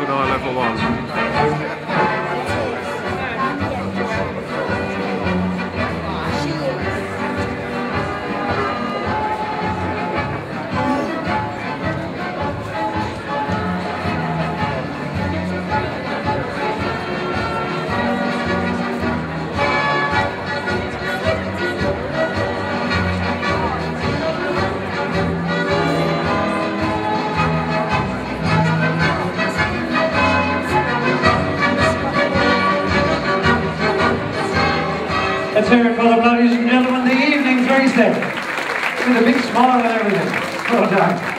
Juvenile level 1. Let's hear it for the ladies and gentlemen, the evening three-step, with a big smile and everything. Well done.